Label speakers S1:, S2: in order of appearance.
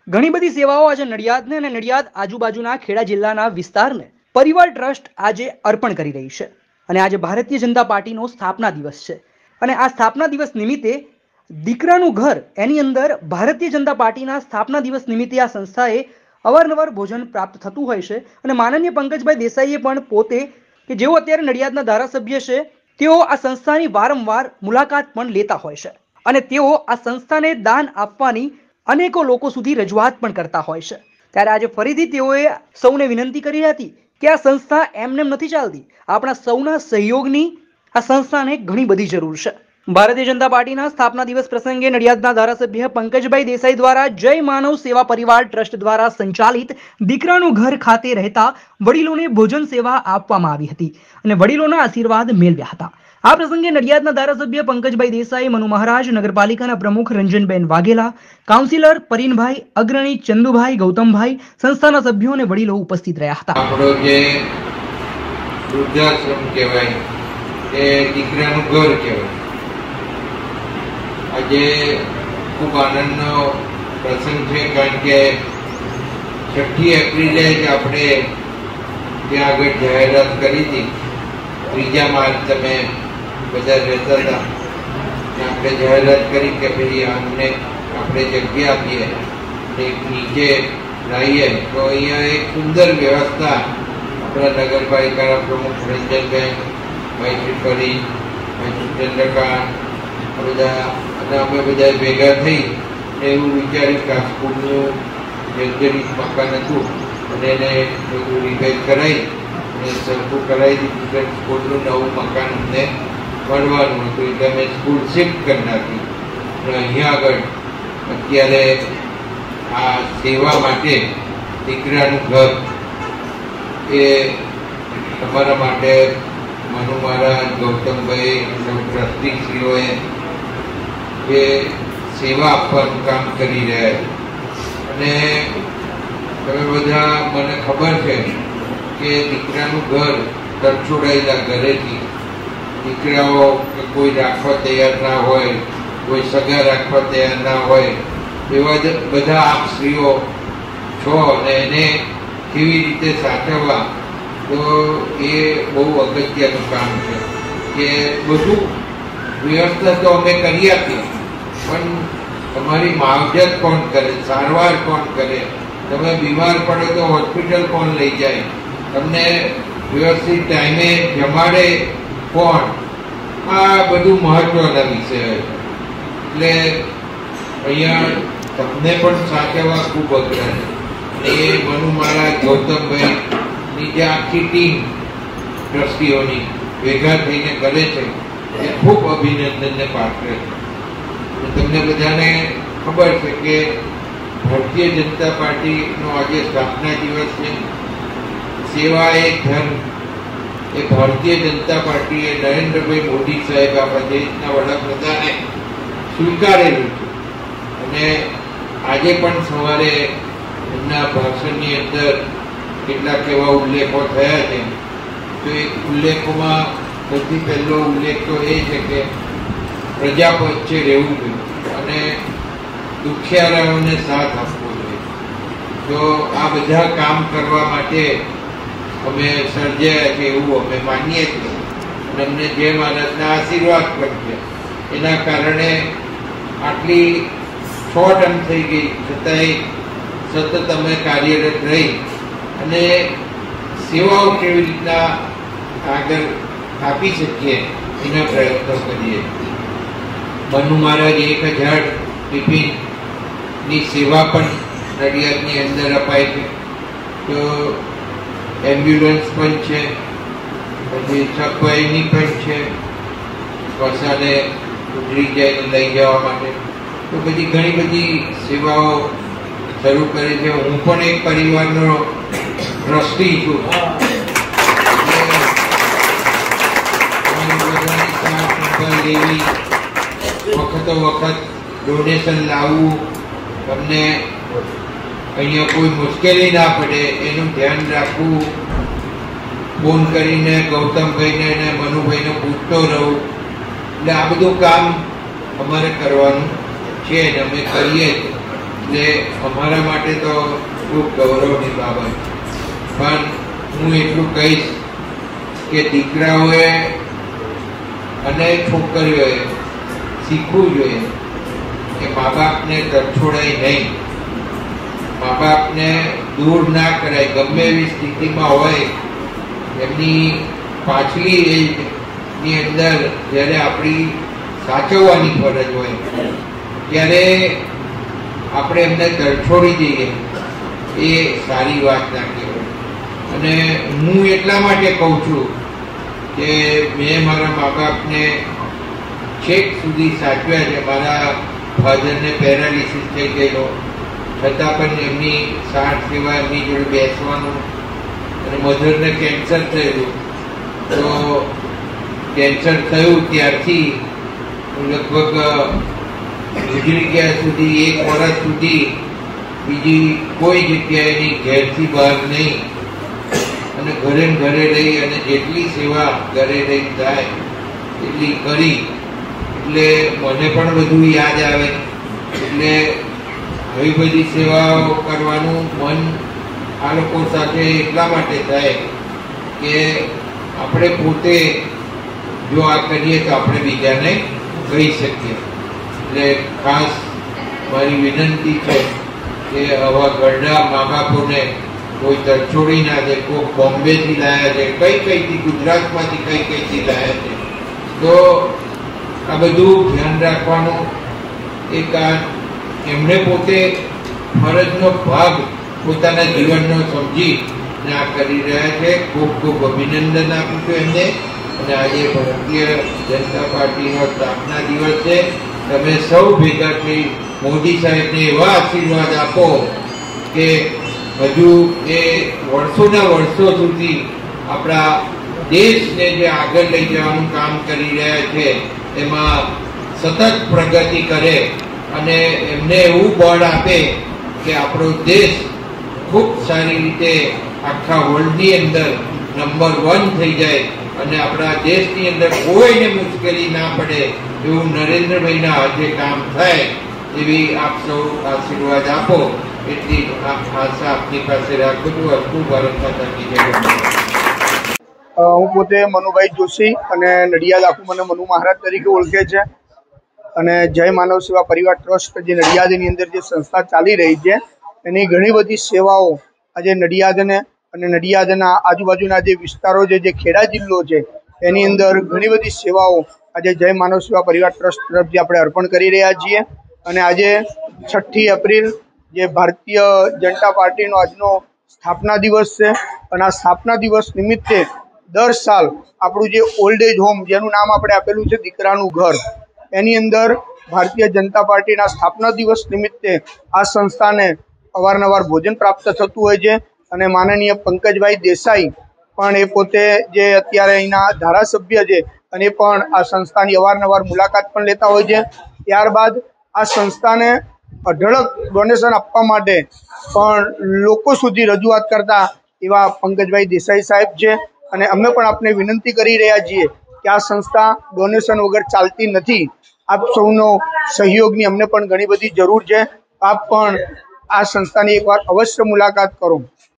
S1: ઘણી બધી સેવાઓ આજે નડિયાદને અને નડિયાદ આજુબાજુના ખેડા જિલ્લાના વિસ્તારને પરિવાર ટ્રસ્ટ આજે અર્પણ કરી રહી છે અને આજે ભારતીય જનતા પાર્ટીનો સ્થાપના દિવસ છે અને આ સ્થાપના દિવસ નિમિત્તે દીકરાનું ઘર એની અંદર ભારતીય જનતા પાર્ટીના સ્થાપના દિવસ નિમિત્તે આ સંસ્થાએ અવારનવાર ભોજન પ્રાપ્ત થતું હોય છે અને માનનીય પંકજભાઈ દેસાઈએ પણ પોતે કે જેઓ અત્યારે નડિયાદના ધારાસભ્ય છે તેઓ આ સંસ્થાની વારંવાર મુલાકાત પણ લેતા હોય છે અને તેઓ આ સંસ્થાને દાન આપવાની અનેકો લોકો સુધી રજૂઆત પણ કરતા હોય છે। ત્યારે આજે ફરીથી તેઓએ સૌને વિનંતી કરી હતી કે આ સંસ્થા એમનેમ નથી ચાલતી, આપણા સૌના સહયોગની આ સંસ્થાને ઘણી બધી જરૂર છે। ભારતીય જનતા પાર્ટીના સ્થાપના દિવસ પ્રસંગે નડિયાદના ધારાસભ્ય પંકજભાઈ દેસાઈ દ્વારા જય માનવ સેવા પરિવાર ટ્રસ્ટ દ્વારા સંચાલિત દીકરાનું ઘર ખાતે રહેતા વડીલોને ભોજન સેવા આપવામાં આવી હતી અને વડીલોના આશીર્વાદ મેળવ્યા હતા। આ પ્રસંગે નડિયાદના ધારાસભ્ય પંકજભાઈ દેસાઈ, મનુ મહારાજ, નગરપાલિકાના પ્રમુખ રંજનબેન વાઘેલા, કાઉન્સિલર પરીનભાઈ, અગ્રણી ચંદુભાઈ, ગૌતમભાઈ, સંસ્થાના સભ્યો અને વડીલો ઉપસ્થિત રહ્યા હતા।
S2: આપણો જે વૃદ્ધાશ્રમ કહેવાય એ દીકરાનું ઘર કહેવાય। આજે ખૂબ આનંદનો પ્રસંગ છે કારણ કે 6 એપ્રિલે જ આપણે ત્યાં આગળ જાહેરાત કરી હતી। 3 માર્ચ તમે બધા રહેતા હતા, આપણે જાહેરાત કરી કે ભાઈ આમને આપણે જગ્યા આપીએ, એક નીચે લાવીએ તો અહીંયા એક સુંદર વ્યવસ્થા આપણા નગરપાલિકાના પ્રમુખ રંજનબેન, ભાઈ શ્રીપરી, ભાઈ ચંદ્રકાંત, બધા અને અમે બધા ભેગા થઈ એવું વિચાર્યું કે આ સ્કૂલનું જર્જરિત મકાન હતું અને એને બધું રિપેર કરાવી અને સરખું કરાવી દીધું કે સ્કૂલનું નવું મકાન અમને મળવાનું હતું એટલે અમે સ્કૂલ શિફ્ટ કરી નાખી। અને અહીંયા આગળ અત્યારે આ સેવા માટે દીકરાનું ઘર એ તમારા માટે મનુ મહારાજ, ગૌતમભાઈ, ટ્રસ્ટીશ્રીઓએ જે સેવા આપવાનું કામ કરી રહ્યા છે અને તમે બધા મને ખબર છે કે દીકરાનું ઘર તરછોડાયેલા ઘરેથી દીકરાઓ કોઈ રાખવા તૈયાર ના હોય, કોઈ સગા રાખવા તૈયાર ના હોય એવા બધા આપ સ્ત્રીઓ છો અને એને કેવી રીતે સાચવવા તો એ બહુ અગત્યનું કામ છે કે બધું વ્યવસ્થા તો અમે કરી આપીએ પણ તમારી માવજત કોણ કરે, સારવાર કોણ કરે, તમે બીમાર પડો તો હોસ્પિટલ કોણ લઈ જાય, તમને વ્યવસ્થિત ટાઈમે જમાડે કોણ, આ બધું મહત્વના વિષય છે। એટલે અહીંયા તમને પણ સાચવવા ખૂબ અઘરા છે અને એ મનુ મહારાજ, ગૌતમભાઈની જે આખી ટીમ ટ્રસ્ટીઓની ભેગા થઈને કરે છે એ ખૂબ અભિનંદનને પાત્ર છે। તમને બધાને ખબર છે કે ભારતીય જનતા પાર્ટીનો આજે સ્થાપના દિવસ છે। સેવા એ ધર્મ એ ભારતીય જનતા પાર્ટીએ નરેન્દ્રભાઈ મોદી સાહેબ આપણા દેશના વડાપ્રધાને સ્વીકારેલું છે અને આજે પણ સવારે એમના ભાષણની અંદર કેટલાક એવા ઉલ્લેખો થયા છે તો એ ઉલ્લેખોમાં સૌથી પહેલો ઉલ્લેખ તો એ છે કે પ્રજા વચ્ચે રહેવું જોઈએ અને દુખિયારાઓને સાથ આપવો જોઈએ। તો આ બધા કામ કરવા માટે અમે સર્જાયા છે એવું અમે માનીએ છીએ અને અમને જે મહારાજના આશીર્વાદ પણ છે એના કારણે આટલી શોર્ટ ટર્મ થઈ ગઈ છતાંય સતત અમે કાર્યરત રહી અને સેવાઓ કેવી રીતના આગળ આપી શકીએ એના પ્રયત્નો કરીએ। મનુ મહારાજ 1000 ટિફિનની સેવા પણ નડિયાદની અંદર અપાય છે, તો એમ્બ્યુલન્સ પણ છે, પછી સફાઈની પણ છે, સ્મશાને ઉતરી જાય લઈ જવા માટે, તો બધી ઘણી બધી સેવાઓ શરૂ કરી છે। હું પણ એક પરિવારનો ટ્રસ્ટી છું, લેવી વખતો વખત ડોનેશન લાવવું, તમને અહીંયા કોઈ મુશ્કેલી ના પડે એનું ધ્યાન રાખવું, ફોન કરીને ગૌતમભાઈને અને મનુભાઈને પૂછતો રહું। એટલે આ બધું કામ અમારે કરવાનું છે અને અમે કરીએ છીએ। એટલે અમારા માટે તો ખૂબ ગૌરવની બાબત. પણ હું એટલું કહીશ કે દીકરાઓએ અને છોકરીઓએ શીખવું જોઈએ કે મા બાપને તરછોડાય નહીં, મા બાપને દૂર ના કરાય. ગમે એવી સ્થિતિમાં હોય એમની પાછલી એજની અંદર જ્યારે આપણી સાચવવાની ફરજ હોય ત્યારે આપણે એમને તરછોડી દઈએ એ સારી વાત ના કહેવાય. અને હું એટલા માટે કહું છું કે મેં મારા મા બાપને છેક સુધી સાચવ્યા છે. મારા ફાધરને પેરાલિસિસ થઈ ગયેલો છતાં પણ એમની સાર સેવા, એમની જોડે બેસવાનું. અને મધરને કેન્સર થયેલું, તો કેન્સર થયું ત્યારથી લગભગ ગુજરી ગયા સુધી 1 વર્ષ સુધી બીજી કોઈ જગ્યાએની ઘેરથી બહાર નહીં, અને ઘરે ઘરે રહી અને જેટલી સેવા ઘરે રહી થાય એટલી કરી. એટલે મને પણ બધું યાદ આવે. એટલે આવી બધી સેવાઓ કરવાનું મન આ લોકો સાથે એટલા માટે થાય કે આપણે પોતે જો આ કરીએ તો આપણે બીજાને કહી શકીએ. એટલે ખાસ મારી વિનંતી છે કે આવા ઘરડા મા બાપોને કોઈ તરછોડી ના દે. કોઈ બોમ્બેથી લાયા છે, કઈથી ગુજરાતમાંથી કઈથી લાયા છે. તો આ બધું ધ્યાન રાખવાનું. એક એમણે પોતે ફરજનો ભાગ પોતાના જીવનનો સમજી આ કરી રહ્યા છે. ખૂબ ખૂબ અભિનંદન આપું છું એમને. અને આજે ભારતીય જનતા પાર્ટીનો સ્થાપના દિવસ છે. તમે સૌ ભેગા થઈ મોદી સાહેબને એવા આશીર્વાદ આપો કે હજુ એ વર્ષોના વર્ષો સુધી આપણા દેશને જે આગળ લઈ જવાનું કામ કરી રહ્યા છે એમાં સતત પ્રગતિ કરે, અને એમને એવું બળ આપે કે આપણો દેશ ખૂબ સારી રીતે આખા વર્લ્ડની અંદર નંબર 1 થઈ જાય, અને આપણા દેશની અંદર કોઈને મુશ્કેલી ના પડે એવું નરેન્દ્રભાઈના હાથે કામ થાય એવી આપ સૌ આશીર્વાદ આપો. એટલી આશા આપની પાસે રાખું છું. અસ્તુ ભારત માતા કી જય.
S3: હું પોતે મનુભાઈ જોશી, અને નડિયાદ આખું મને મનુ મહારાજ તરીકે ઓળખે છે. અને જય માનવ સેવા પરિવાર ટ્રસ્ટ જે નડિયાદની અંદર જે સંસ્થા ચાલી રહી છે એની ઘણી બધી સેવાઓ આજે નડિયાદને અને નડિયાદના આજુબાજુના જે વિસ્તારો છે, જે ખેડા જિલ્લો છે એની અંદર ઘણી બધી સેવાઓ આજે જય માનવ સેવા પરિવાર ટ્રસ્ટ તરફથી આપણે અર્પણ કરી રહ્યા છીએ. અને આજે 6 એપ્રિલ જે ભારતીય જનતા પાર્ટીનો આજનો સ્થાપના દિવસ છે, અને આ સ્થાપના દિવસ નિમિત્તે દર સાલ આપણું જે ઓલ્ડ એજ હોમ, જેનું નામ આપણે આપેલું છે દીકરાનું ઘર, એની અંદર ભારતીય જનતા પાર્ટીના સ્થાપના દિવસ નિમિત્તે આ સંસ્થાને અવારનવાર ભોજન પ્રાપ્ત થતું હોય છે. અને માનનીય પંકજભાઈ દેસાઈ પણ એ પોતે જે અત્યારે અહીંના ધારાસભ્ય છે, અને એ પણ આ સંસ્થાની અવારનવાર મુલાકાત પણ લેતા હોય છે. ત્યારબાદ આ સંસ્થાને અઢળક ડોનેશન આપવા માટે પણ લોકો સુધી રજૂઆત કરતા એવા પંકજભાઈ દેસાઈ સાહેબ છે. અને અમે પણ આપને વિનંતી કરી રહ્યા છીએ કે આ સંસ્થા ડોનેશન વગર ચાલતી નથી. આપ સૌનો સહયોગની અમને પણ ઘણી બધી જરૂર છે. આપ પણ આ સંસ્થાની એકવાર અવશ્ય મુલાકાત કરો.